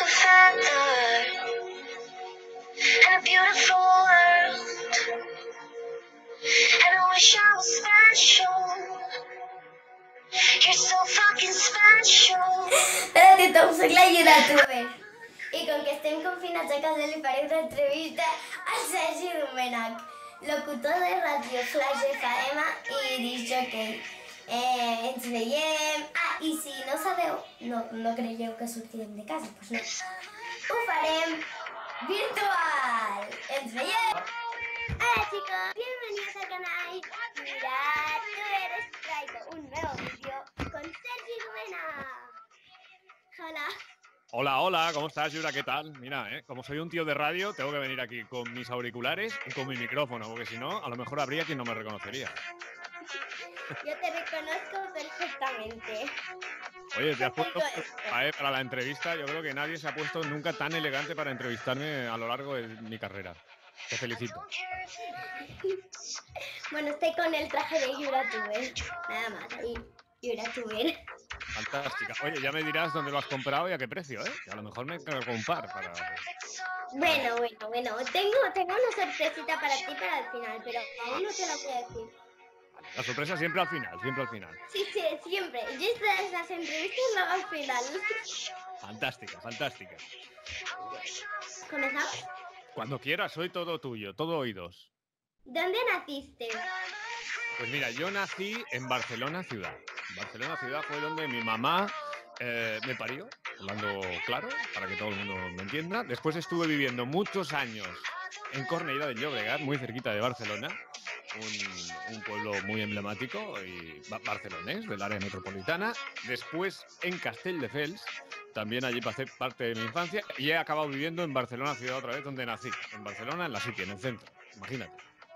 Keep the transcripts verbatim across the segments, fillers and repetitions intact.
a feather in a beautiful world, and I wish I was special. You're so fucking special. Espérate, Tom, soy la youtuber. I com que estem confinats a casa li faré una entrevista a Sergi Domènech, locutor de ràdio Flash F M i discjockey. Eh, ens veiem... Ah, i si no sabeu, no, no creieu que sortirem de casa, doncs no. Ho farem virtual. Ens veiem! Hola chicos, bienvenidos al canal Youtuber. Traigo un nuevo vídeo con Sergi Domènech. Hola. Hola, hola, ¿cómo estás, Yura? ¿Qué tal? Mira, ¿eh? Como soy un tío de radio, tengo que venir aquí con mis auriculares y con mi micrófono, porque si no, a lo mejor habría quien no me reconocería. Yo te reconozco perfectamente. Oye, te has puesto para, para la entrevista. Yo creo que nadie se ha puesto nunca tan elegante para entrevistarme a lo largo de mi carrera. Te felicito. Bueno, estoy con el traje de YouTuber. Nada más, ahí, YouTuber. Fantástica. Oye, ya me dirás dónde lo has comprado y a qué precio, ¿eh? Que a lo mejor me tengo que comprar para... Bueno, bueno, bueno. Tengo, tengo una sorpresita para ti para el final, pero aún no te la voy a decir. La sorpresa siempre al final, siempre al final. Sí, sí, siempre. Yo estas las entrevistas lo hago al final. Fantástica, fantástica. ¿Comenzamos? Cuando quieras, soy todo tuyo, todo oídos. ¿Dónde naciste? Pues mira, yo nací en Barcelona ciudad. Barcelona ciudad fue donde mi mamá eh, me parió, hablando claro, para que todo el mundo me entienda. Después estuve viviendo muchos años en Cornellà de Llobregat, muy cerquita de Barcelona. Un, un pueblo muy emblemático y barcelonés del área metropolitana. Después en Castelldefels, también allí pasé parte de mi infancia, y he acabado viviendo en Barcelona ciudad otra vez, donde nací, en Barcelona, en la City, en el centro, imagínate.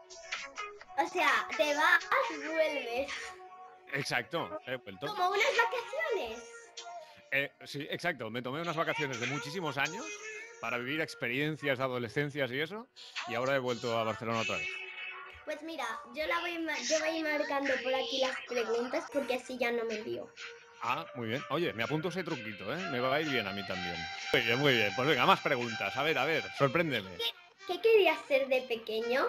O sea, te vas, vuelves. Exacto, he vuelto. Como unas vacaciones. Eh, sí, exacto, me tomé unas vacaciones de muchísimos años para vivir experiencias de adolescencias y eso, y ahora he vuelto a Barcelona otra vez. Pues mira, yo, la voy, yo voy a ir marcando por aquí las preguntas porque así ya no me lío. Ah, muy bien. Oye, me apunto ese truquito, ¿eh? Me va a ir bien a mí también. Muy bien, muy bien. Pues venga, más preguntas. A ver, a ver, sorpréndeme. ¿Qué, qué querías ser de pequeño?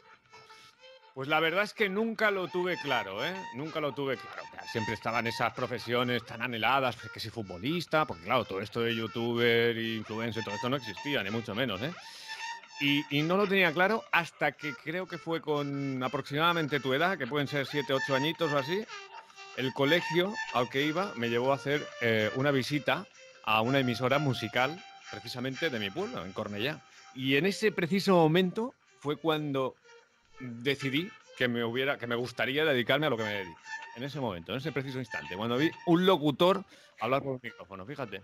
Pues la verdad es que nunca lo tuve claro, ¿eh? Nunca lo tuve claro. Siempre estaban esas profesiones tan anheladas, que si futbolista, porque claro, todo esto de youtuber, influencer, todo esto no existía, ni mucho menos, ¿eh? Y, y no lo tenía claro hasta que creo que fue con aproximadamente tu edad, que pueden ser siete, ocho añitos o así. El colegio al que iba me llevó a hacer eh, una visita a una emisora musical, precisamente de mi pueblo, en Cornellà. Y en ese preciso momento fue cuando decidí que me, hubiera, que me gustaría dedicarme a lo que me dedico. En ese momento, en ese preciso instante, cuando vi un locutor hablar por el micrófono, fíjate.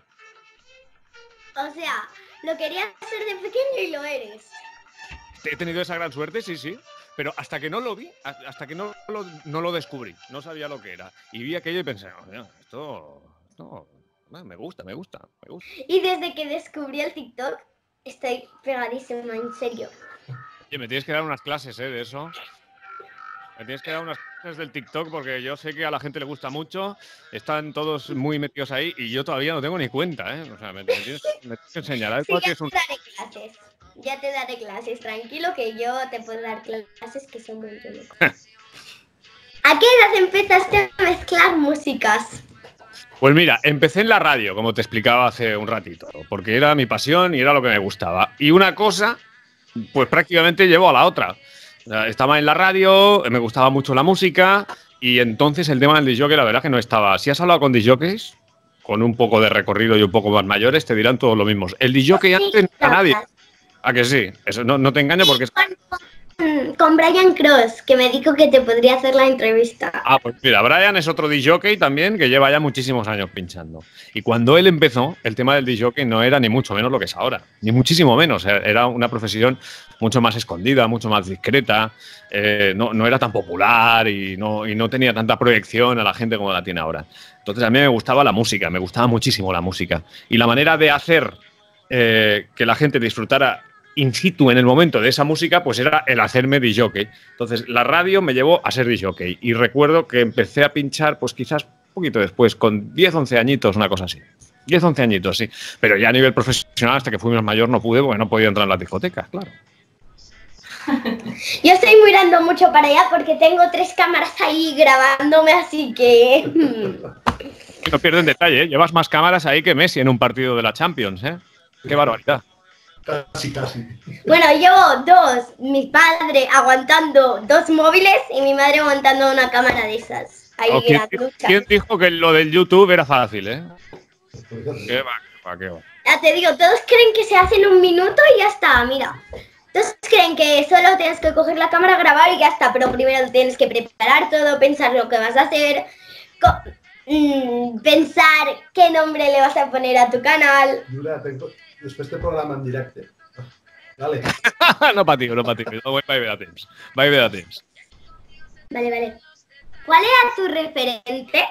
O sea, lo querías hacer de pequeño y lo eres. He tenido esa gran suerte, sí, sí. Pero hasta que no lo vi, hasta que no lo, no lo descubrí, no sabía lo que era. Y vi aquello y pensé, oh, esto, esto me gusta, me gusta, me gusta. Y desde que descubrí el TikTok, estoy pegadísima, en serio. Oye, me tienes que dar unas clases, ¿eh? De eso. Me tienes que dar unas clases del TikTok porque yo sé que a la gente le gusta mucho. Están todos muy metidos ahí y yo todavía no tengo ni cuenta, ¿eh? O sea, me, me, tienes, me tienes que enseñar. Sí, ya es un... te daré clases. Ya te daré clases. Tranquilo que yo te puedo dar clases que son muy locas. ¿A qué edad empezaste a mezclar músicas? Pues mira, empecé en la radio, como te explicaba hace un ratito, porque era mi pasión y era lo que me gustaba. Y una cosa, pues prácticamente llevó a la otra. Estaba en la radio, me gustaba mucho la música y entonces el tema del discjockey, la verdad que no estaba. Si has hablado con disjockeys, con un poco de recorrido y un poco más mayores, te dirán todos lo mismo. El discjockey antes no era nadie. ¿A que sí? Eso no, no te engaño porque... Con, con Brian Cross, que me dijo que te podría hacer la entrevista. Ah, pues mira, Brian es otro discjockey también que lleva ya muchísimos años pinchando. Y cuando él empezó, el tema del discjockey no era ni mucho menos lo que es ahora. Ni muchísimo menos. Era una profesión mucho más escondida, mucho más discreta. Eh, no, no era tan popular y no, y no tenía tanta proyección a la gente como la tiene ahora. Entonces a mí me gustaba la música, me gustaba muchísimo la música. Y la manera de hacer eh, que la gente disfrutara in situ en el momento de esa música, pues era el hacerme disjockey. Entonces la radio me llevó a ser disjockey y recuerdo que empecé a pinchar pues quizás un poquito después, con diez, once añitos, una cosa así. diez, once añitos, sí. Pero ya a nivel profesional, hasta que fui más mayor, no pude, porque no podía entrar en las discotecas, claro. Yo estoy mirando mucho para allá porque tengo tres cámaras ahí grabándome, así que... No pierden detalle, ¿eh? Llevas más cámaras ahí que Messi en un partido de la Champions, ¿eh? Qué barbaridad. Casi, casi. Bueno, llevo dos, mi padre aguantando dos móviles y mi madre aguantando una cámara de esas. Ahí Oh, ¿quién, granduchas. ¿Quién dijo que lo del YouTube era fácil, eh? ¿Qué va, qué va, qué va? Ya te digo, todos creen que se hace en un minuto y ya está, mira. Todos creen que solo tienes que coger la cámara, grabar y ya está, pero primero tienes que preparar todo, pensar lo que vas a hacer, mm, pensar qué nombre le vas a poner a tu canal. Jura, tengo... Després te programa en directe. Vale. No patiu, no patiu. No, va haver de temps. Va haver de temps. Vale, vale. ¿Cuál era tu referente?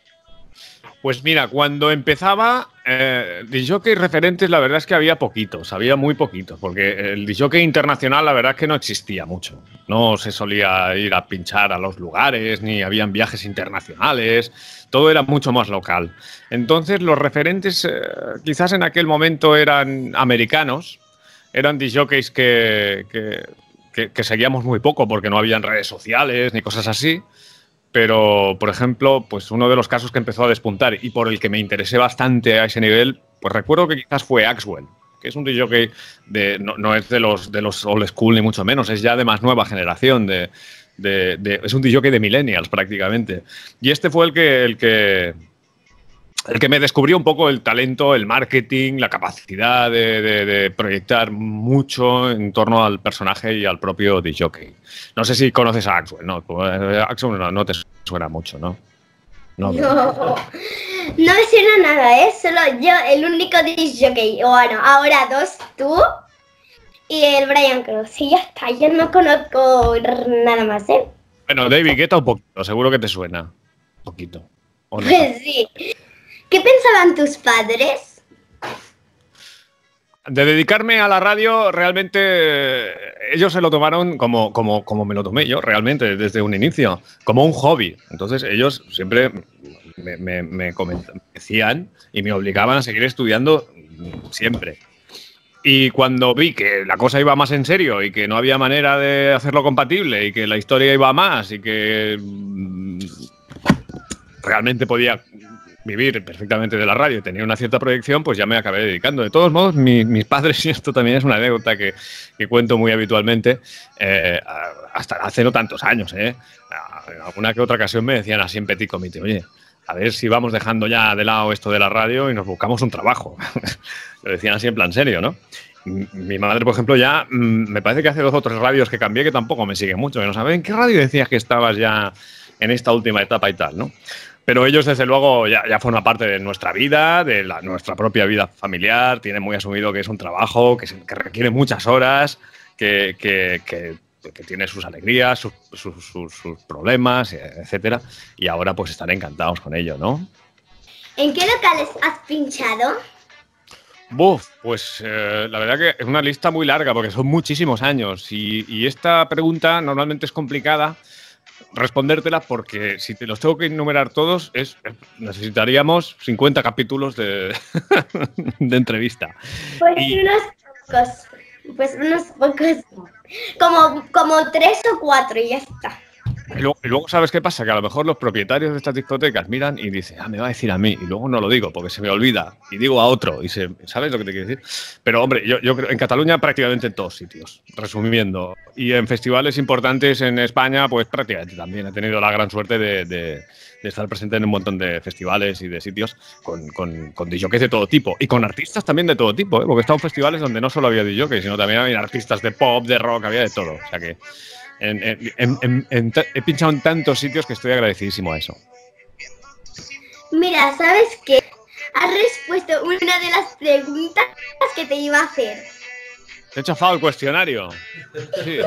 Pues mira, cuando empezaba, eh, disjockey referentes, la verdad es que había poquitos, había muy poquitos, porque el disjockey internacional la verdad es que no existía mucho. No se solía ir a pinchar a los lugares, ni habían viajes internacionales, todo era mucho más local. Entonces los referentes eh, quizás en aquel momento eran americanos, eran disjockeys que, que, que, que seguíamos muy poco porque no habían redes sociales ni cosas así. Pero, por ejemplo, pues uno de los casos que empezó a despuntar y por el que me interesé bastante a ese nivel, pues recuerdo que quizás fue Axwell, que es un disjockey de, no, no es de los, de los old school ni mucho menos, es ya de más nueva generación, de, de, de, es un disjockey de millennials prácticamente. Y este fue el que, el que, el que me descubrió un poco el talento, el marketing, la capacidad de, de, de proyectar mucho en torno al personaje y al propio disjockey. No sé si conoces a Axwell, ¿no? Axwell no, no te suena mucho, ¿no? No, No, no me suena nada, ¿eh? Solo yo, el único disjockey. Bueno, ahora dos, tú y el Brian Cross. Y ya está, yo no conozco nada más, ¿eh? Bueno, David Guetta un poquito, seguro que te suena. Un poquito. ¿O no? Pues sí. ¿Qué pensaban tus padres? De dedicarme a la radio, realmente eh, ellos se lo tomaron como, como, como me lo tomé yo, realmente, desde un inicio, como un hobby. Entonces ellos siempre me, me, me, comentan, me decían y me obligaban a seguir estudiando siempre. Y cuando vi que la cosa iba más en serio y que no había manera de hacerlo compatible y que la historia iba más y que mm, realmente podía vivir perfectamente de la radio y tenía una cierta proyección, pues ya me acabé dedicando. De todos modos, mi, mis padres, y esto también es una anécdota que, que cuento muy habitualmente, eh, hasta hace no tantos años, eh, en alguna que otra ocasión me decían así en petit comité, oye, a ver si vamos dejando ya de lado esto de la radio y nos buscamos un trabajo. Lo decían así en plan serio, ¿no? Mi madre, por ejemplo, ya mmm, me parece que hace dos o tres radios que cambié que tampoco me sigue mucho, que no saben en qué radio decías que estabas ya en esta última etapa y tal, ¿no? Pero ellos, desde luego, ya, ya forman parte de nuestra vida, de la, nuestra propia vida familiar. Tienen muy asumido que es un trabajo que, se, que requiere muchas horas, que, que, que, que tiene sus alegrías, sus, sus, sus, sus problemas, etcétera. Y ahora, pues, están encantados con ello, ¿no? ¿En qué locales has pinchado? Buf, pues eh, la verdad que es una lista muy larga porque son muchísimos años. Y, y esta pregunta normalmente es complicada respondértela porque si te los tengo que enumerar todos es, necesitaríamos cincuenta capítulos de, de entrevista. Pues y, unos pocos, pues unos pocos, como, como tres o cuatro y ya está. Y luego, y luego, ¿sabes qué pasa? Que a lo mejor los propietarios de estas discotecas miran y dicen, ah, me va a decir a mí, y luego no lo digo porque se me olvida, y digo a otro, y se, ¿sabes lo que te quiero decir? Pero, hombre, yo, yo creo en Cataluña prácticamente en todos sitios, resumiendo. Y en festivales importantes en España, pues prácticamente también he tenido la gran suerte de, de, de estar presente en un montón de festivales y de sitios con, con, con disjockeys de todo tipo, y con artistas también de todo tipo, ¿eh? Porque he estado en festivales donde no solo había disjockeys, sino también había artistas de pop, de rock, había de todo, o sea que En, en, en, en, he pinchado en tantos sitios que estoy agradecidísimo a eso. Mira, ¿sabes qué? Has respuesto una de las preguntas que te iba a hacer. ¿Te he chafado el cuestionario? Sí.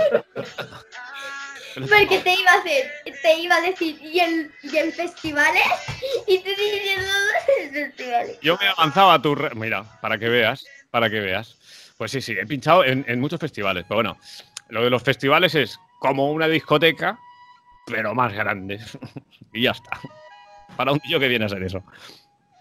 Porque te iba a hacer, te iba a decir, ¿y en, y en festivales? Y tú diciendo en festivales. Yo me avanzaba a tu... Re Mira, para que veas, para que veas. Pues sí, sí, he pinchado en, en muchos festivales, pero bueno, lo de los festivales es como una discoteca, pero más grande. Y ya está. Para un tío que viene a ser eso.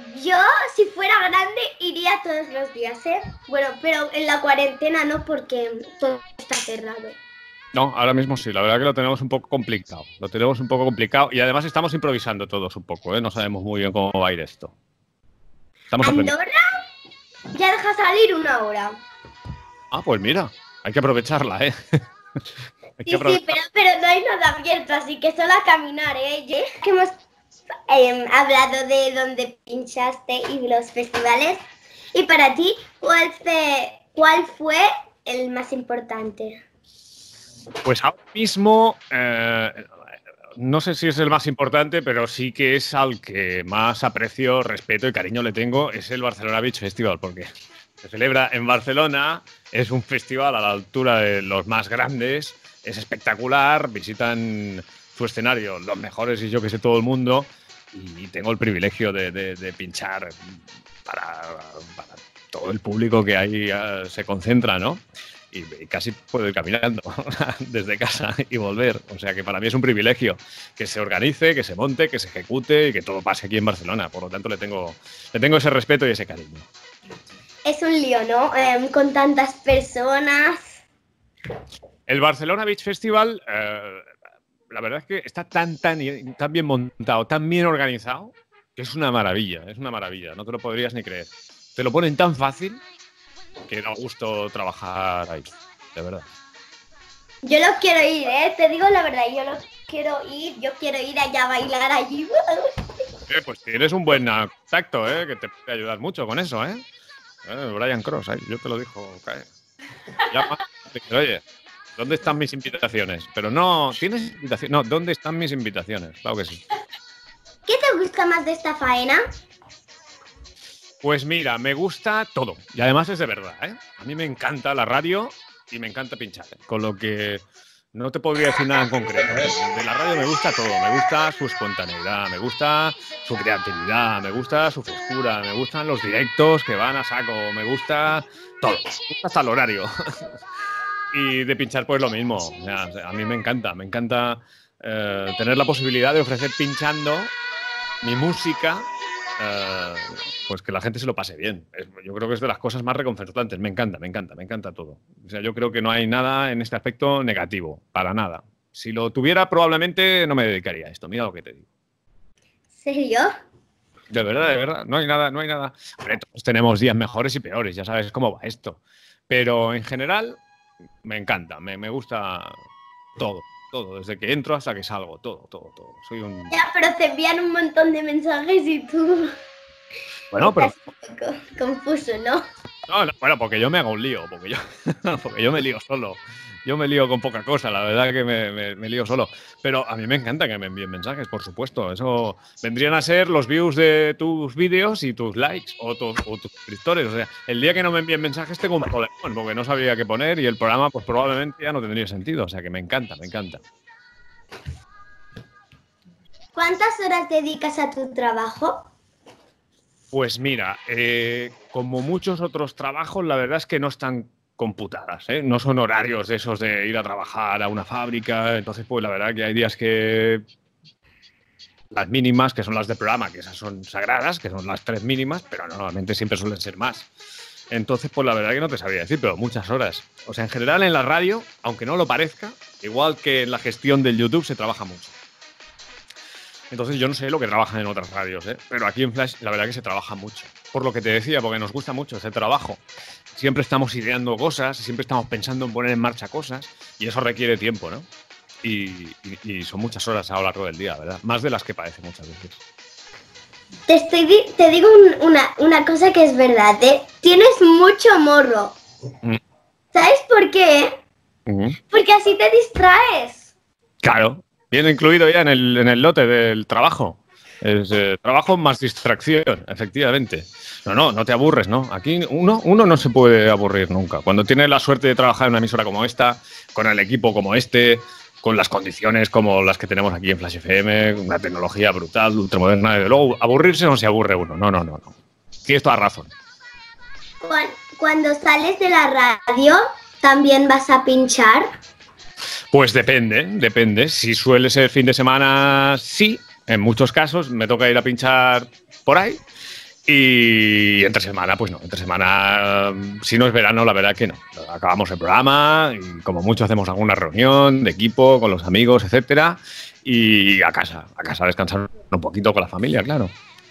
Yo, si fuera grande, iría todos los días, ¿eh? Bueno, pero en la cuarentena no, porque todo está cerrado. No, ahora mismo sí, la verdad que lo tenemos un poco complicado. Lo tenemos un poco complicado y además estamos improvisando todos un poco, ¿eh? No sabemos muy bien cómo va a ir esto. Estamos aprendiendo. Andorra ya deja salir una hora. Ah, pues mira, hay que aprovecharla, ¿eh? Hay que Sí, sí, aprovechar- pero, pero no hay nada abierto, así que solo a caminar, ¿eh? Yo- que hemos eh, hablado de dónde pinchaste y los festivales. Y para ti, ¿cuál fue, cuál fue el más importante? Pues ahora mismo, eh, no sé si es el más importante, pero sí que es al que más aprecio, respeto y cariño le tengo, es el Barcelona Beach Festival, porque se celebra en Barcelona, es un festival a la altura de los más grandes, es espectacular, visitan su escenario los mejores y yo que sé todo el mundo, y tengo el privilegio de, de- de pinchar para, para todo el público que ahí eh, se concentra, ¿no? Y, y casi puedo ir caminando desde casa y volver. O sea que para mí es un privilegio que se organice, que se monte, que se ejecute y que todo pase aquí en Barcelona. Por lo tanto, le tengo, le tengo ese respeto y ese cariño. Es un lío, ¿no? Em, con tantas personas. El Barcelona Beach Festival, eh, la verdad es que está tan, tan, tan bien montado, tan bien organizado, que es una maravilla, es una maravilla. No te lo podrías ni creer. Te lo ponen tan fácil que da gusto trabajar ahí, de verdad. Yo lo quiero ir, ¿eh? Te digo la verdad, yo lo quiero ir. Yo quiero ir allá a bailar allí. Eh, pues tienes un buen contacto, ¿eh? Que te puede ayudar mucho con eso, ¿eh? Eh, Brian Cross, ahí, yo te lo dijo. Cae. Llama, dice, oye, ¿dónde están mis invitaciones? Pero no, ¿tienes invitaciones? No, ¿dónde están mis invitaciones? Claro que sí. ¿Qué te gusta más de esta faena? Pues mira, me gusta todo. Y además es de verdad, ¿eh? A mí me encanta la radio y me encanta pinchar. ¿eh? Con lo que no te podría decir nada en concreto. ¿eh? De la radio me gusta todo. Me gusta su espontaneidad, me gusta su creatividad, me gusta su frescura, me gustan los directos que van a saco, me gusta todo. Me gusta hasta el horario. Y de pinchar pues lo mismo. O sea, a mí me encanta, me encanta eh, tener la posibilidad de ofrecer pinchando mi música. Uh, pues que la gente se lo pase bien. Es, yo creo que es de las cosas más reconfortantes. Me encanta, me encanta, me encanta todo. O sea, yo creo que no hay nada en este aspecto negativo, para nada. Si lo tuviera, probablemente no me dedicaría a esto. Mira lo que te digo. ¿Serio? De verdad, de verdad. No hay nada, no hay nada. Hombre, todos tenemos días mejores y peores, ya sabes cómo va esto. Pero en general, me encanta, me, me gusta todo. Todo, desde que entro hasta que salgo, todo, todo, todo. Soy un... Ya, pero te envían un montón de mensajes y tú... Bueno, pero... Estás un poco confuso, ¿no? No, no, bueno, porque yo me hago un lío, porque yo, porque yo me lío solo. Yo me lío con poca cosa, la verdad que me, me, me lío solo. Pero a mí me encanta que me envíen mensajes, por supuesto. Eso vendrían a ser los views de tus vídeos y tus likes o, tu, o tus suscriptores. O sea, el día que no me envíen mensajes tengo un problema, porque no sabía qué poner y el programa pues probablemente ya no tendría sentido. O sea, que me encanta, me encanta. ¿Cuántas horas dedicas a tu trabajo? Pues mira, eh, como muchos otros trabajos, la verdad es que no están computadas, ¿eh? No son horarios de esos de ir a trabajar a una fábrica. Entonces, pues la verdad que hay días que las mínimas, que son las de programa, que esas son sagradas, que son las tres mínimas, pero normalmente siempre suelen ser más. Entonces, pues la verdad que no te sabría decir, pero muchas horas. O sea, en general en la radio, aunque no lo parezca, igual que en la gestión del YouTube, se trabaja mucho. Entonces yo no sé lo que trabajan en otras radios, ¿eh? Pero aquí en Flash la verdad que se trabaja mucho. Por lo que te decía, porque nos gusta mucho ese trabajo. Siempre estamos ideando cosas, siempre estamos pensando en poner en marcha cosas y eso requiere tiempo, ¿no? Y, y, y son muchas horas a lo largo del día, ¿verdad? Más de las que parece muchas veces. Te, estoy di te digo un, una, una cosa que es verdad, ¿eh? Tienes mucho morro. Mm. ¿Sabes por qué? Mm. Porque así te distraes. Claro. Viene incluido ya en el, en el lote del trabajo. Es eh, trabajo más distracción, efectivamente. No, no, no te aburres, ¿no? Aquí uno, uno no se puede aburrir nunca. Cuando tiene la suerte de trabajar en una emisora como esta, con el equipo como este, con las condiciones como las que tenemos aquí en Flash F M, una tecnología brutal, ultramoderna, desde luego, aburrirse no se aburre uno. No, no, no, no. Tienes toda razón. Cuando sales de la radio, ¿también vas a pinchar? Pues depende, depende. Si suele ser fin de semana, sí. En muchos casos me toca ir a pinchar por ahí. Y entre semana, pues no, entre semana, si no es verano, la verdad que no. Acabamos el programa y como mucho hacemos alguna reunión de equipo con los amigos, etcétera, y a casa, a casa a descansar un poquito con la familia, claro.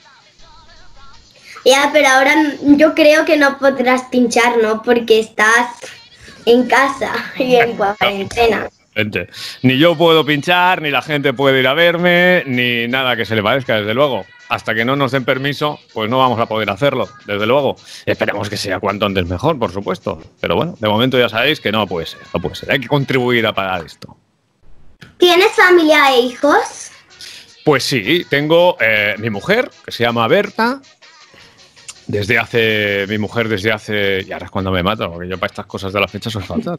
Ya, pero ahora yo creo que no podrás pinchar, ¿no? Porque estás en casa y en cuarentena. Ni yo puedo pinchar, ni la gente puede ir a verme, ni nada que se le parezca, desde luego. Hasta que no nos den permiso, pues no vamos a poder hacerlo, desde luego. Esperemos que sea cuanto antes mejor, por supuesto. Pero bueno, de momento ya sabéis que no puede ser, no puede ser. Hay que contribuir a pagar esto. ¿Tienes familia e hijos? Pues sí, tengo eh, mi mujer, que se llama Berta. Desde hace, mi mujer desde hace, y ahora es cuando me mato, porque yo para estas cosas de las fechas soy fatal.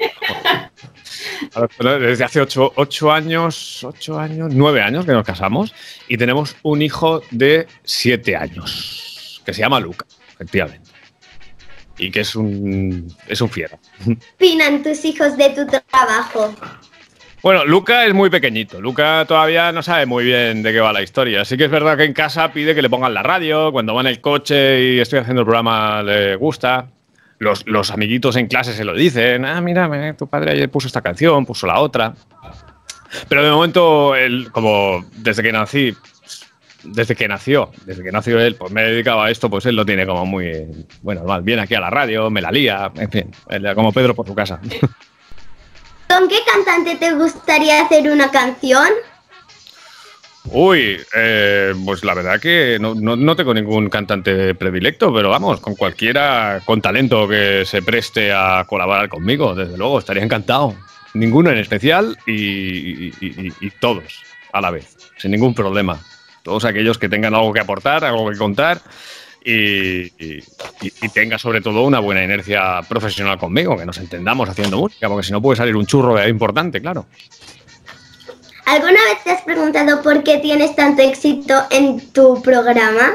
Desde hace ocho, ocho años, ocho años, nueve años que nos casamos y tenemos un hijo de siete años, que se llama Luca, efectivamente. Y que es un, es un fiero. ¿Qué opinan tus hijos de tu trabajo? Bueno, Luca es muy pequeñito. Luca todavía no sabe muy bien de qué va la historia. Así que es verdad que en casa pide que le pongan la radio. Cuando va en el coche y estoy haciendo el programa le gusta. Los, los amiguitos en clase se lo dicen. Ah, mira, tu padre ayer puso esta canción, puso la otra. Pero de momento, él, como desde que nací, desde que nació, desde que nació él, pues me he dedicado a esto, pues él lo tiene como muy, bueno, viene aquí a la radio, me la lía, en fin, como Pedro por su casa. ¿Con qué cantante te gustaría hacer una canción? Uy, eh, pues la verdad que no, no, no tengo ningún cantante predilecto, pero vamos, con cualquiera con talento que se preste a colaborar conmigo, desde luego, estaría encantado. Ninguno en especial y, y, y, y todos a la vez, sin ningún problema. Todos aquellos que tengan algo que aportar, algo que contar y, y, y tenga sobre todo una buena inercia profesional conmigo, que nos entendamos haciendo música, porque si no puede salir un churro de importante, claro. ¿Alguna vez te has preguntado por qué tienes tanto éxito en tu programa?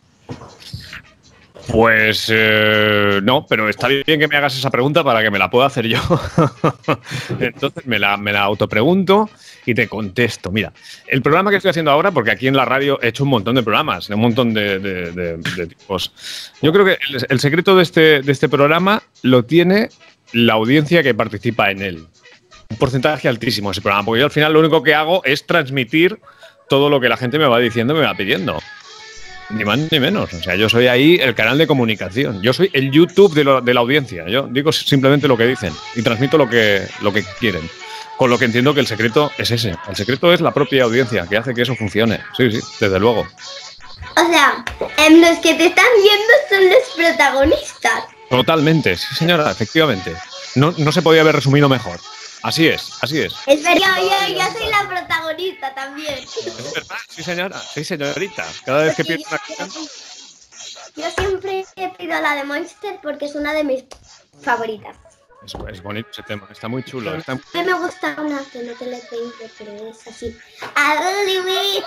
Pues eh, no, pero está bien que me hagas esa pregunta para que me la pueda hacer yo. Entonces me la, me la autopregunto y te contesto. Mira, el programa que estoy haciendo ahora, porque aquí en la radio he hecho un montón de programas, un montón de, de, de, de tipos. Yo creo que el, el secreto de este, de este programa lo tiene la audiencia que participa en él. Un porcentaje altísimo ese programa, porque yo al final lo único que hago es transmitir todo lo que la gente me va diciendo, me va pidiendo. Ni más ni menos. O sea, yo soy ahí el canal de comunicación. Yo soy el YouTube de, lo, de la audiencia. Yo digo simplemente lo que dicen y transmito lo que, lo que quieren. Con lo que entiendo que el secreto es ese. El secreto es la propia audiencia que hace que eso funcione. Sí, sí, desde luego. O sea, en los que te están viendo son los protagonistas. Totalmente, sí señora, efectivamente. No, no se podía haber resumido mejor. Así es, así es. Es verdad, yo, yo soy la protagonista también. Es verdad, sí señora, sí señorita. Cada vez que pido una canción... Yo siempre pido la de Monster porque es una de mis favoritas. Es, es bonito ese tema, está muy chulo. Está... A mí me gusta una que no te la tengo, pero es así. I really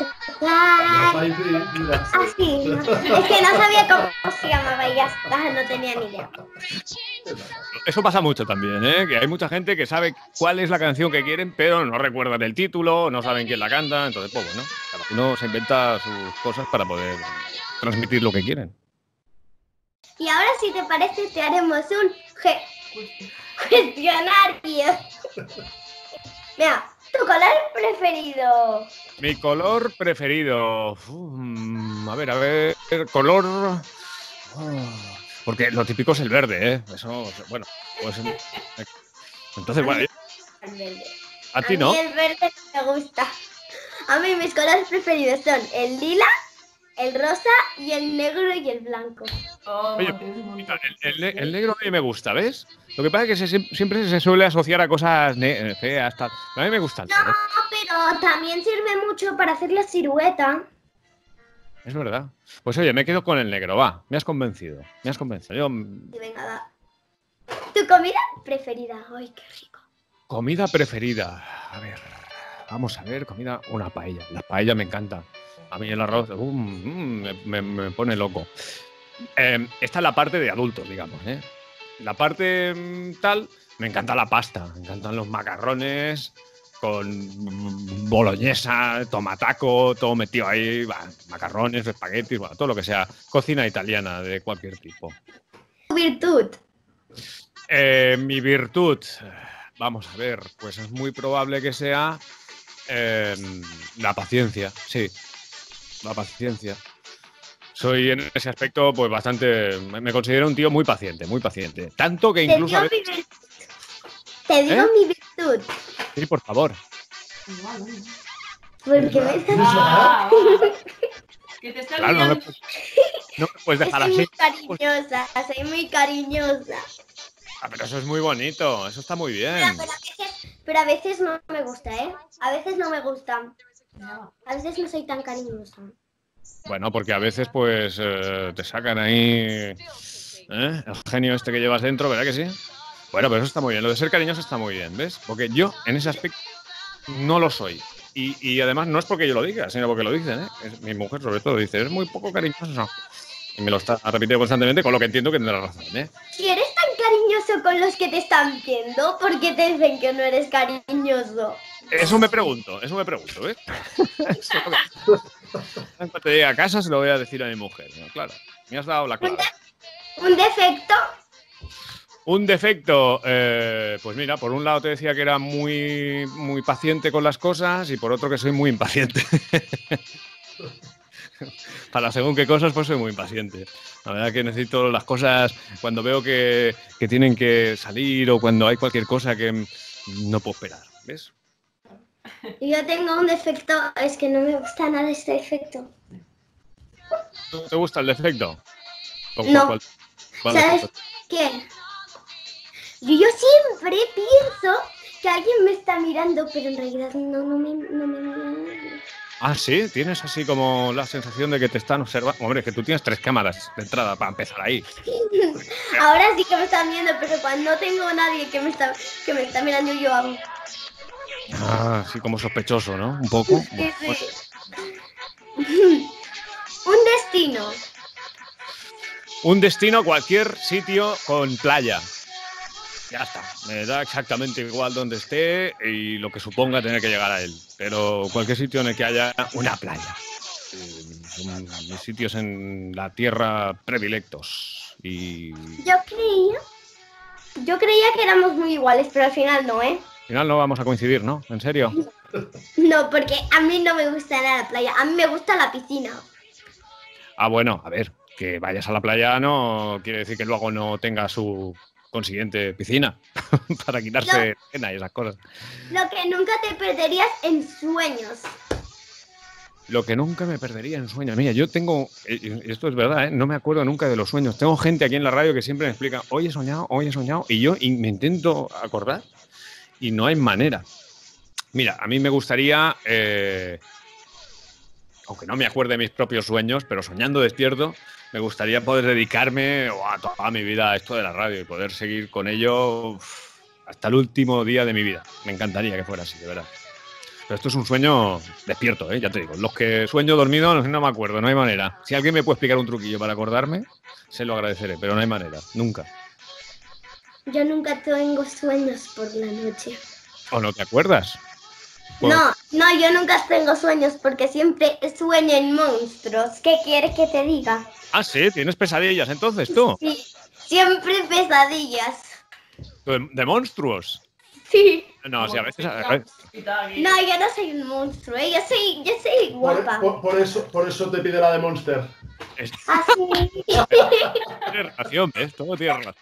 así, ¿no? Es que no sabía cómo se llamaba y ya está, no tenía ni idea. Eso pasa mucho también, ¿eh? Que hay mucha gente que sabe cuál es la canción que quieren, pero no recuerdan el título, no saben quién la canta, entonces, pues bueno, cada uno se inventa sus cosas para poder transmitir lo que quieren. Y ahora, si te parece, te haremos un ge cuestionario. Mira, tu color preferido. Mi color preferido. Uf, a ver, a ver, color... Oh, porque lo típico es el verde, ¿eh? Eso, bueno, pues... Entonces, bueno... ¿A ti no? A mí el verde me gusta. A mí mis colores preferidos son el lila, el rosa y el negro y el blanco. Oye, el, el, el negro a mí me gusta, ¿ves? Lo que pasa es que se, siempre se suele asociar a cosas feas, tal. A mí me gusta el negro. No, pero también sirve mucho para hacer la silueta. Es verdad. Pues oye, me quedo con el negro, va. Me has convencido. Me has convencido. Yo... Sí, venga, va. ¿Tu comida preferida? Ay, qué rico. Comida preferida. A ver, vamos a ver, comida, una paella. La paella me encanta. A mí el arroz uh, uh, me, me, me pone loco. Eh, esta es la parte de adultos, digamos, ¿eh? La parte um, tal, me encanta la pasta, me encantan los macarrones, con boloñesa, tomataco, todo metido ahí, bah, macarrones, espaguetis, bueno, todo lo que sea cocina italiana de cualquier tipo. Virtud. Eh, mi virtud, vamos a ver, pues es muy probable que sea eh, la paciencia, sí, la paciencia. Soy en ese aspecto pues bastante, me considero un tío muy paciente, muy paciente. Tanto que Te incluso... digo, a mi, veces... vir- te digo ¿Eh? mi virtud. Sí, por favor. Porque me Ah, que te está Claro, no me, liando. puedes- no me puedes dejar soy así. muy cariñosa, soy muy cariñosa. Ah, pero eso es muy bonito, eso está muy Pero, bien. pero a veces, pero a veces no me gusta, ¿eh? A veces no me gusta. A veces no soy tan cariñosa. Bueno, porque a veces pues eh, te sacan ahí ¿eh? el genio este que llevas dentro, ¿verdad que sí? Bueno, pero eso está muy bien, lo de ser cariñoso está muy bien, ¿ves? Porque yo en ese aspecto no lo soy. Y, y además no es porque yo lo diga, sino porque lo dicen, ¿eh? Es- mi mujer sobre todo dice, es muy poco cariñoso. Y me lo está repitiendo constantemente, con lo que entiendo que tendrá razón, ¿eh? Si eres tan cariñoso con los que te están viendo, ¿por qué te dicen que no eres cariñoso? Eso me pregunto, eso me pregunto, ¿ves? Eso es lo que- En cuanto llegue a casa se lo voy a decir a mi mujer, ¿no? Claro, me has dado la clave. ¿Un defecto? Un defecto, eh, pues mira, por un lado te decía que era muy, muy paciente con las cosas y por otro que soy muy impaciente. Para según qué cosas, pues soy muy impaciente. La verdad que necesito las cosas cuando veo que, que tienen que salir o cuando hay cualquier cosa que mm, no puedo esperar, ¿ves? Yo tengo un defecto, es que no me gusta nada este defecto. ¿No te gusta el defecto? ¿O No. cuál- cuál ¿Sabes defecto? qué? Yo, yo siempre pienso que alguien me está mirando, pero en realidad no, no me, no me mira. Ah, sí, tienes así como la sensación de que te están observando. Hombre, es que tú tienes tres cámaras de entrada para empezar ahí. Ahora sí que me están viendo, pero cuando no tengo nadie que me está, que me está mirando, yo hago. Ah, sí, como sospechoso, ¿no? Un poco. Sí, sí. Un destino. Un destino a cualquier sitio con playa. Ya está. Me da exactamente igual donde esté y lo que suponga tener que llegar a él. Pero cualquier sitio en el que haya una playa. Eh, son mis sitios en la tierra predilectos. Y Yo creía, yo creía que éramos muy iguales, pero al final no, ¿eh? al final no vamos a coincidir, ¿no? ¿En serio? No, porque a mí no me gusta nada la playa, a mí me gusta la piscina. Ah, bueno, a ver, que vayas a la playa no quiere decir que luego no tenga su consiguiente piscina para quitarse pena y esas cosas. Lo que nunca te perderías en sueños. Lo que nunca me perdería en sueños. Mira, yo tengo, eh, esto es verdad, ¿eh? No me acuerdo nunca de los sueños. Tengo gente aquí en la radio que siempre me explica, hoy he soñado, hoy he soñado, y yo y me intento acordar y no hay manera. Mira, a mí me gustaría, eh, aunque no me acuerde de mis propios sueños, pero soñando despierto, me gustaría poder dedicarme oh, a toda mi vida a esto de la radio y poder seguir con ello uf, hasta el último día de mi vida. Me encantaría que fuera así, de verdad. Pero esto es un sueño despierto, ¿eh? Ya te digo. Los que sueño dormido no, no me acuerdo, no hay manera. Si alguien me puede explicar un truquillo para acordarme, se lo agradeceré, pero no hay manera, nunca. Yo nunca tengo sueños por la noche. ¿O no te acuerdas? Pues- No, no, yo nunca tengo sueños porque siempre sueño en monstruos. ¿Qué quieres que te diga? Ah, sí, tienes pesadillas entonces tú. Sí, siempre pesadillas. De, de monstruos. Sí. No, sí, a veces. a veces- No, yo no soy un monstruo, ¿eh? Yo soy, yo soy Por, guapa. por- por eso, por eso te pide la de Monster. es- Así. Tiene relación, ¿ves? Todo tiene relación.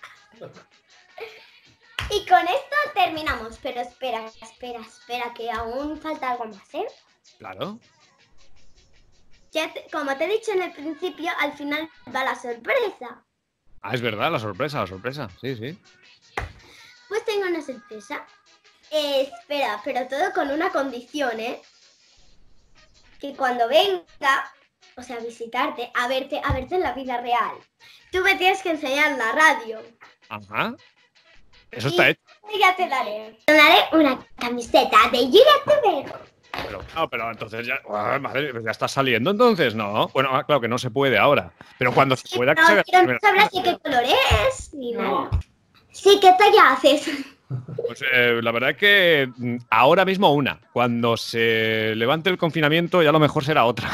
Y con esto terminamos. Pero espera, espera, espera, que aún falta algo más, ¿eh? Claro. Ya te- como te he dicho en el principio, al final va la sorpresa. Ah, es verdad, la sorpresa, la sorpresa. Sí, sí. Pues tengo una sorpresa. Eh, espera, pero todo con una condición, ¿eh? Que cuando venga, o sea, a visitarte, a verte, a verte en la vida real, tú me tienes que enseñar la radio. Ajá. Eso está hecho. Y ya te daré. Te daré una camiseta de youtuber. Pero, claro, pero entonces ya. Ah, madre, pues ya está saliendo entonces, ¿no? Bueno, ah, claro que no se puede ahora. Pero cuando se pueda. que se No, vea- pero no sabrás de qué color es, ni nada. Sí, que te ya haces. Pues eh, la verdad es que mm, ahora mismo una. Cuando se levante el confinamiento ya a lo mejor será otra.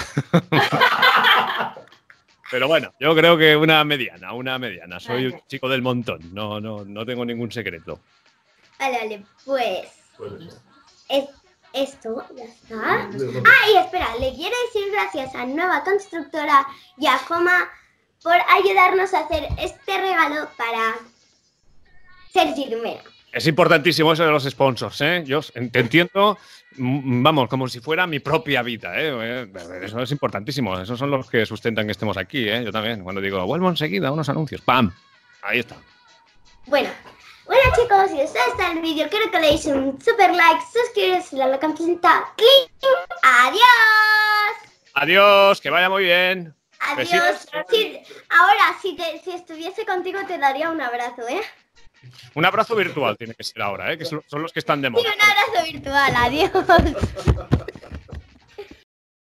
Pero bueno, yo creo que una mediana, una mediana. Soy un chico del montón, no, no, no tengo ningún secreto. Vale, vale, pues Pues eso. es, esto ya está. Ah, y espera, le quiero decir gracias a Nueva Constructora y a Joma por ayudarnos a hacer este regalo para Sergi Lumena. Es importantísimo eso de los sponsors, ¿eh? Yo te entiendo, mm, vamos, como si fuera mi propia vida, ¿eh? Eso es importantísimo. Esos son los que sustentan que estemos aquí, ¿eh? Yo también. Cuando digo, vuelvo enseguida, unos anuncios. ¡Pam! Ahí está. Bueno, bueno chicos, si os gusta el vídeo, quiero que le deis un super like, suscribiros a la campanita. ¡Cling! ¡Adiós! Adiós, que vaya muy bien. Adiós. Besitos. Sí, ahora, si, te, si estuviese contigo, te daría un abrazo, ¿eh? Un abrazo virtual tiene que ser ahora, ¿eh? Que son son los que están de Sí, moda. un abrazo virtual. Adiós.